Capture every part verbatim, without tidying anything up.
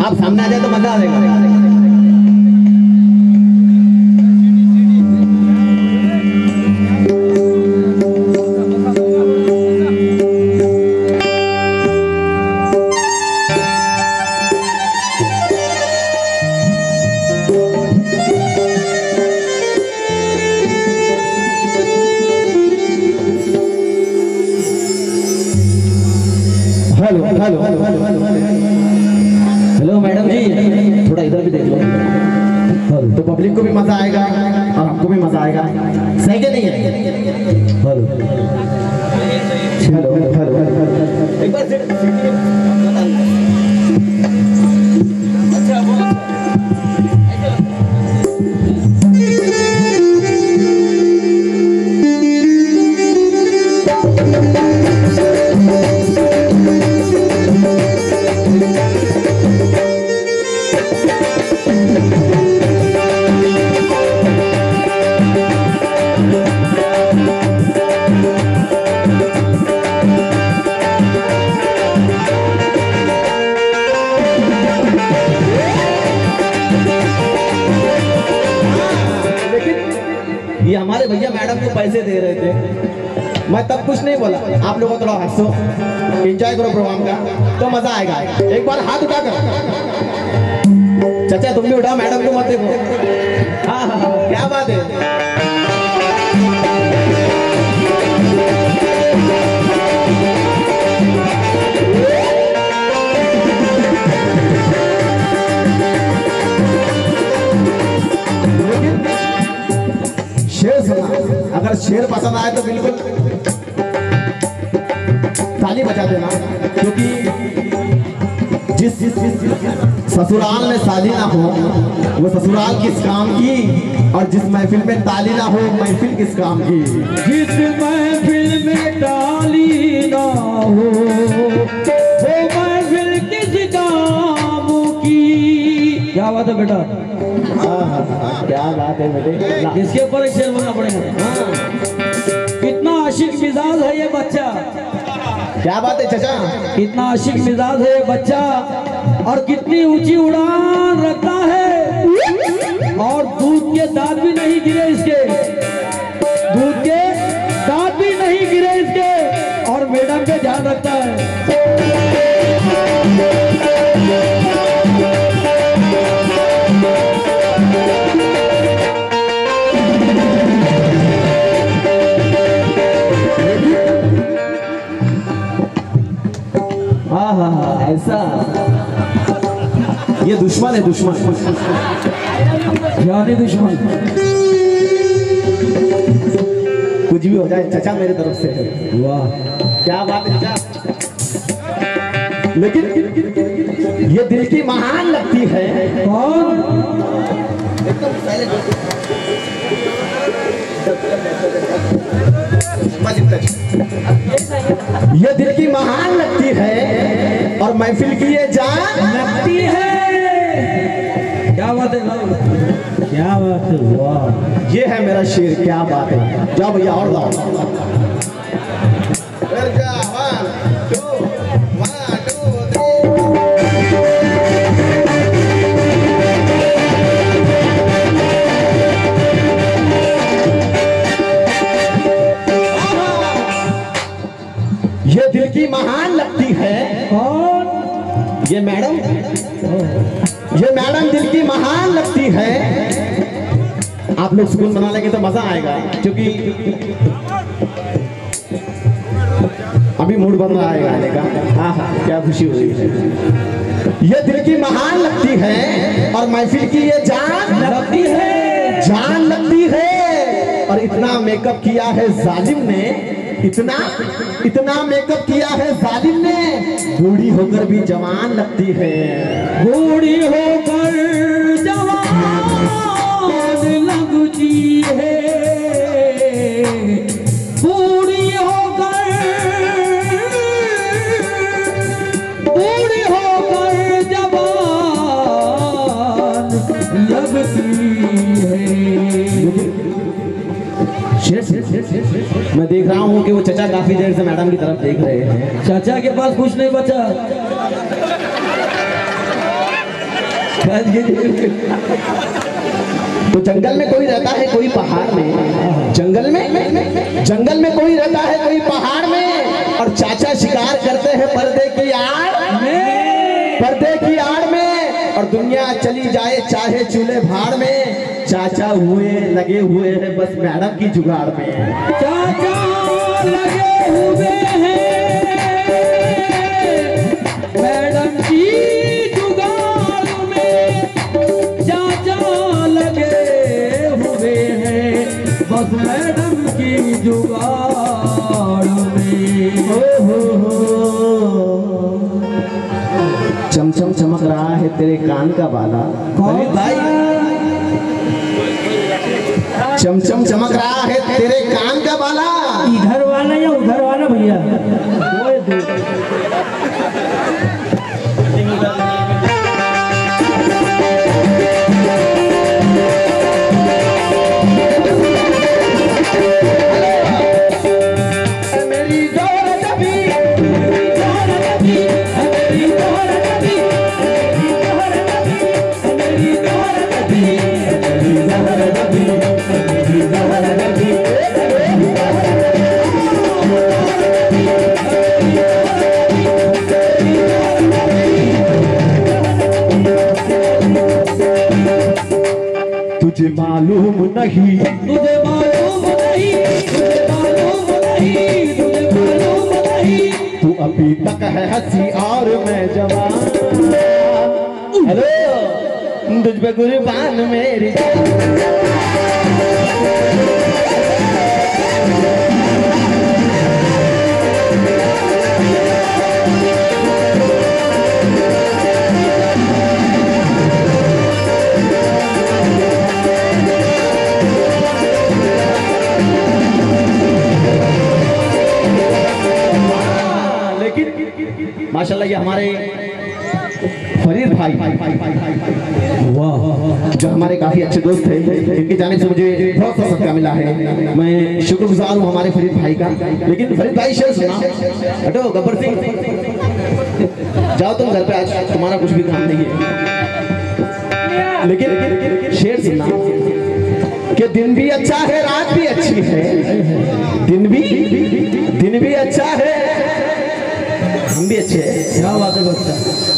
आप सामने आ जाए तो मजा आ जाएगा। Hello hello hello madam ji, थोड़ा इधर भी देख लो तो पब्लिक को भी मजा आएगा और हमको भी मजा आएगा। सही क्या नहीं है? हेलो हेलो हेलो एक बार अच्छा बोलो। ये हमारे भैया मैडम को पैसे दे रहे थे, मैं तब कुछ नहीं बोला। आप लोगों थोड़ा हंसो, एंजॉय करो प्रोग्राम का तो मजा आएगा। एक बार हाथ उठा कर चाचा तुम भी उठाओ, मैडम को मत देखो। हाँ हाँ क्या बात है। शेर सुना, अगर शेर पसंद आए तो बिल्कुल ताली बजा देना, क्योंकि जिस जिस जिस ससुराल में शादी ना हो वो ससुराल किस काम की, और जिस महफिल में ताली ना हो महफिल किस काम की। जिस महफिल में ताली ना हो वो महफिल किस काम की। क्या बात है बेटा? क्या बात है बेटे, इसके ऊपर एक शेर बोलना पड़ेगा। कितना आशिक मिजाज है ये बच्चा। क्या बात है चाचा, कितना आशिक मिजाज है ये बच्चा, और कितनी ऊंची उड़ान रखता है, और दूध के दांत भी नहीं गिरे इसके, दूध के दांत भी नहीं गिरे इसके, और मैडम पे ध्यान रखता है। हाँ हाँ हाँ ऐसा, ये दुश्मन है दुश्मन। यानी दुश्मन कुछ भी हो जाए चाचा मेरे तरफ से। वाह क्या बात है चाचा। लेकिन ये दिल की महान लगती है। कौन? ये दिल की महान लगती है और महफिल की ये जान लगती है। क्या बात है, क्या बात है। वाह ये है मेरा शेर। क्या बात है, जाओ भैया और लाओ। ये दिल की महान लगती है। कौन? ये मैडम, ये मैडम दिल की महान लगती है। आप लोग सुकून बना लेंगे तो मजा आएगा, क्योंकि अभी मूड बन रहा है गाने का। हाँ हाँ क्या खुशी हो रही है। ये दिल की महान लगती है और महफिल की ये जान लगती है, जान लगती है। और इतना मेकअप किया है जालिम ने, इतना इतना मेकअप किया है जालिम ने, बूढ़ी होकर भी जवान लगती है। बूढ़ी होकर जवान लगती है, बूढ़ी होकर बूढ़ी होकर जवान लगती है। मैं देख रहा हूँ कि वो चचा काफी देर से मैडम की तरफ देख रहे हैं। चाचा के पास कुछ नहीं बचा। तो जंगल में कोई रहता है कोई पहाड़ में, जंगल में जंगल में कोई रहता है कोई पहाड़ में, और चाचा शिकार करते हैं पर्दे की आड़ में, पर्दे की आड़ में, और दुनिया चली जाए चाहे चूल्हे भाड़ में, चाचा हुए लगे हुए हैं बस मैडम की जुगाड़ में। चाचा लगे हुए हैं मैडम की जुगाड़ में, चाचा लगे हुए हैं बस मैडम की जुगाड़ में। हो हो हो चमचम चमक रहा है तेरे कान का बाला कौन भाई, चमचम चमक रहा है तेरे कान का बाला। इधर वाला या उधर वाला भैया? तुझे मालूम नहीं, तुझे मालूम नहीं, तुझे मालूम नहीं, तुझे मालूम नहीं, तू अभी तक है हंसी और मैं जवान। हेलो तुझ पे कुर्बान मेरी माशाल्लाह। ये हमारे फरीद भाई वाह जो हमारे काफी अच्छे दोस्त थे, इनकी जानिब से मुझे बहुत सा सदका मिला है, मैं शुक्रगुजार हूँ हमारे फरीद भाई का। लेकिन फरीद भाई शेर सुना, हटो गब्बर सिंह जाओ तुम घर पे, आज तुम्हारा कुछ भी काम नहीं है। लेकिन शेर सुनना कि दिन भी अच्छा है रात भी अच्छी है, दिन भी दिन भी अच्छा है हम भी अच्छे हैं। क्या बात है बच्चा?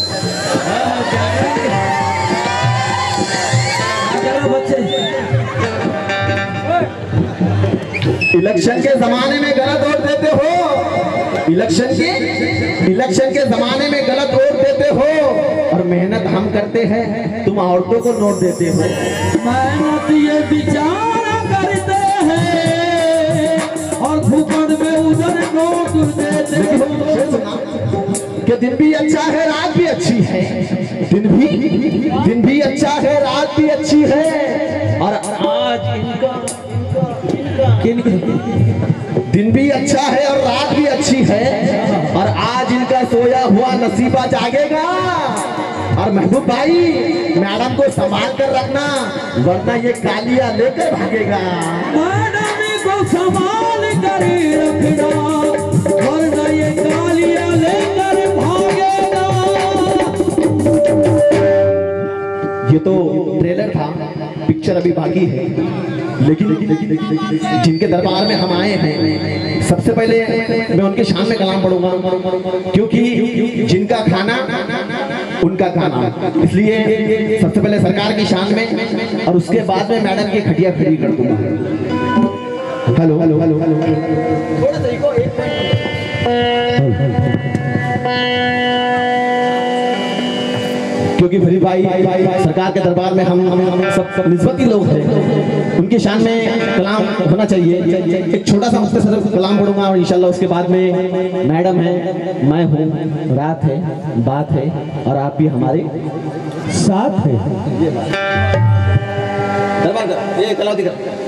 चलो बच्चे, इलेक्शन के जमाने में गलत वोट देते हो, इलेक्शन के इलेक्शन के जमाने में गलत वोट देते हो, और मेहनत हम करते हैं तुम औरतों को नोट देते हो। मेहनत ये विचार करते हैं और भूखंड में उधर नोट देते हो। कि दिन भी अच्छा है रात भी अच्छी है, दिन भी दिन भी अच्छा है रात भी अच्छी है, और आज इनका दिन भी अच्छा है और रात भी अच्छी है, और आज इनका सोया हुआ नसीबा जागेगा। और महबूब भाई मैडम को संभाल कर रखना वरना ये कालिया लेकर भागेगा। मैडम को संभाल कर रखना वरना ये कालिया लेकर भागेगा। ये तो ट्रेलर था, पिक्चर अभी बाकी है। लेकिन जिनके दरबार में हम आए हैं सबसे पहले मैं उनके शान में कलाम पढ़ूंगा, क्योंकि जिनका खाना उनका खाना, इसलिए सबसे पहले सरकार की शान में और उसके बाद में मैडम की खटिया खड़ी कर दूंगा। हेलो हेलो हेलो हेलो थोड़ा सा इको एक क्योंकि फरीद भाई सरकार के दरबार में हम हम सब निस्बती लोग हैं, उनकी शान में कलाम होना चाहिए। एक छोटा सा मुख्तसर कलाम पढ़ूंगा और इंशाल्लाह उसके बाद में मैडम है, मैं हूँ, रात है, बात है, और आप भी हमारे साथ हैं। ये बात दरबार ये कलावती कर